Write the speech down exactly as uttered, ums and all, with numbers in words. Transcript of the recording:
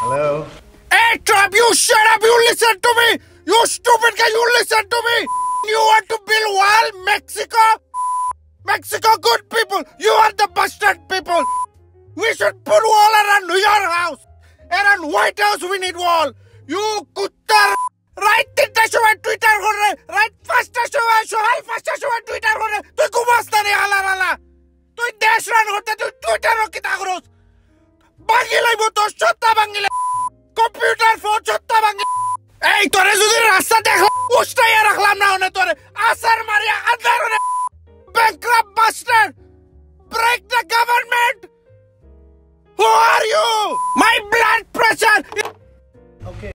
Hello? Hey, Trump, you shut up, you listen to me! You stupid guy, you listen to me! You want to build wall, Mexico? Mexico good people, you are the bastard people! We should put wall around your house! Around White House we need wall! You kutta! Right তিনটার সময় Twitter করে right পাঁচটার সময় সকাল পাঁচটার সময় Twitter করে তুই ঘুমাস না রে আলার আলা তুই দেশ রান করতে তুই টুইটারও কি তা করস ভাঙি লাইব তোর সত্তা ভাঙি কম্পিউটার ফোন সত্তা ভাঙি এই তোরে যদি রাস্তা দেখো উস্তাইয়া রাখলাম না ওনে তোরে আসার মারিয়া আন্দার ওনে bankrupt bastard break the government who are you my blood pressure Okay.